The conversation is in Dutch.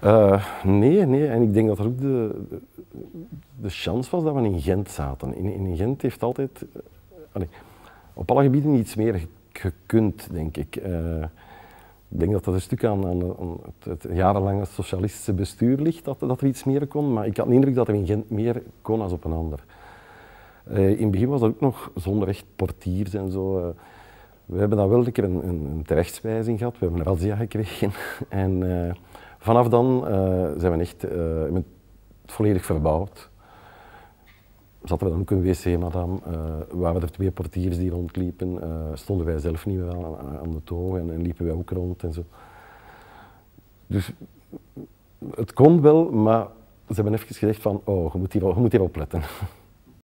Nee. En ik denk dat er ook de chance was dat we in Gent zaten. In Gent heeft altijd op alle gebieden iets meer gekund, denk ik. Ik denk dat dat een stuk aan het jarenlange socialistische bestuur ligt, dat er iets meer kon. Maar ik had de indruk dat er in Gent meer kon als op een ander. In het begin was dat ook nog zonder echt portiers en zo. We hebben dan wel een keer een terechtswijzing gehad, we hebben een razzia gekregen. En vanaf dan zijn we echt het volledig verbouwd. Zaten we dan ook een wc-madame, waren er 2 portiers die rondliepen, stonden wij zelf niet meer aan de toog en liepen wij ook rond en zo. Dus het kon wel, maar ze hebben even gezegd van, oh, je moet hier opletten.